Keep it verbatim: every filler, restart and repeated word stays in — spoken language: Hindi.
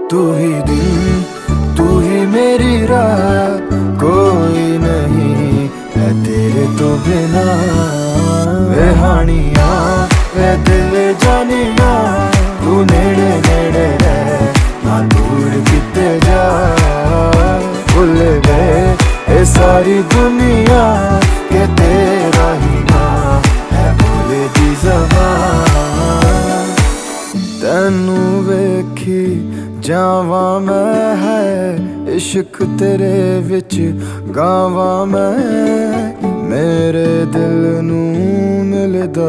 तू ही दिन, तू ही मेरी रात, कोई नहीं है तेरे तो बिना। वे हानिया वे दिल जानिया, तू नेड़े नेड़े रह ना दूर किते जा। भूल गए ये सारी दुनिया के तेरा ही ना है भूले दी ज़बान। तैनू वेखी जावा मैं है इश्क तेरे विच गावा मैं, मेरे दिल नू मिलदा